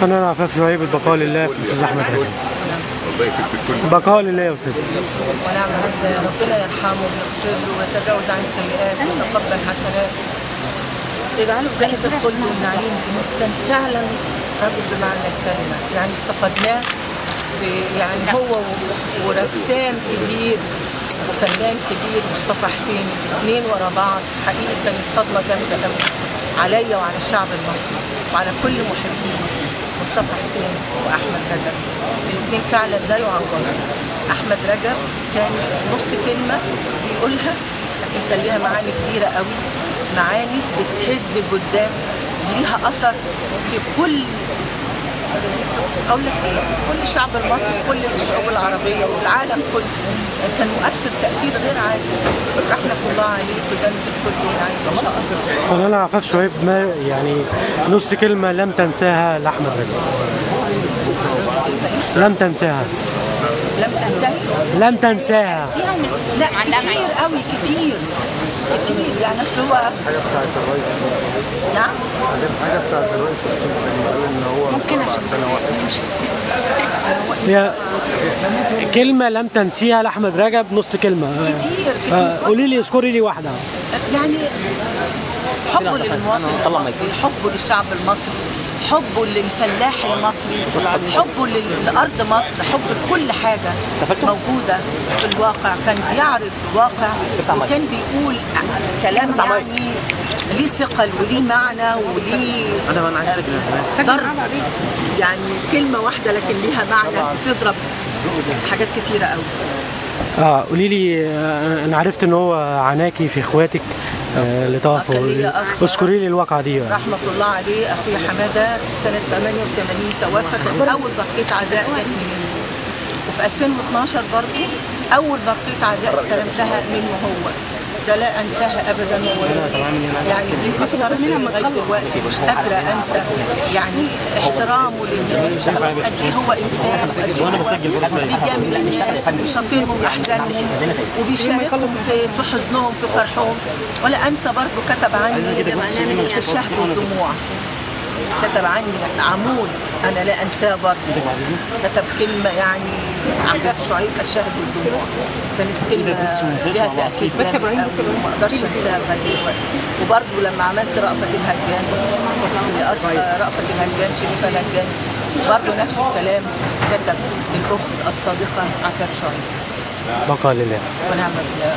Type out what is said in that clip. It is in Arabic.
فنان عفاف شعيب، البقاء لله في الاستاذ احمد رجب. بقاء لله يا استاذ. ونعم بالله، ربنا يرحمه ويغفر له ويتجاوز عن سيئاته ويتقبل حسناته، يجعله في جنة الخلد والنعيم. كان فعلا رجل بمعنى الكلمة، يعني افتقدناه في يعني هو ورسام كبير وفنان كبير مصطفى حسين، الاثنين ورا بعض. حقيقي كانت صدمة جامدة قوي عليا وعلى الشعب المصري وعلى كل محبين مصطفى حسين واحمد رجب. الاثنين فعلا لا يعوضوا. احمد رجب كان نص كلمة بيقولها لكن كان ليها معاني كبيرة قوي، معاني بتهز قدام، ليها اثر في كل، اقول لك ايه، كل الشعب المصري، كل الشعوب العربيه والعالم كله. كان مؤثر تاثير غير عادي. رحمه الله عليه في جنه الخلد والنعيم ان شاء الله. فنان عفاف شعيب، ما يعني نص كلمه لم تنساها لاحمد رجب؟ لم تنساها. لم تنتهي؟ لم تنساها. لا كتير قوي، كتير يعني. اصل هو حاجه بتاعت الرئيس. نعم؟ حاجه بتاعت الرئيس السيسي قال ان هو ممكن عشان هي كلمه لم تنسيها لاحمد رجب، نص كلمه. كتير قولي لي، اذكري لي واحده. يعني حبه للمواطن المصري، حبه للشعب المصري، حبه للفلاح المصري، حبه للأرض مصر، حبه لكل حاجة موجودة في الواقع. كان بيعرض واقع وكان بيقول كلام يعني ليه ثقل وليه معنى وليه ضرب. يعني كلمة واحدة لكن ليها معنى، بتضرب حاجات كتيرة قوي. قولي لي، انا عرفت ان هو عناكي في اخواتك اللي توفوا. اذكري لي الواقعه دي. رحمه الله عليه، اخويا حماده سنه 88 توفى. كان اول برقيه عزاء جت مني، وفي 2012 برضه اول برقيه عزاء استلمتها منه هو. ده لا انساها ابدا، يعني دي كسرتني لغايه دلوقتي، مش قادره انسى يعني احترامه للناس، قد ايه هو انسان، بيجامل الناس وبيشاطرهم ويحزنهم وبيشاركهم في حزنهم في فرحهم. ولا انسى برضه كتب عني في الشهد والدموع، كتب عني عمود انا لا انساه برضه. كتب كلمه يعني عفاف شعيب الشهد والدموع، كانت كلمه لها تاثير جامد قوي وما اقدرش انساها لغايه دلوقتي. وبرضه لما عملت رأفت الهجان، رأفت الهجان شريفه الهجان، برضه نفس الكلام كتب الاخت الصادقه عفاف شعيب. بقى لله. ونعم بالله.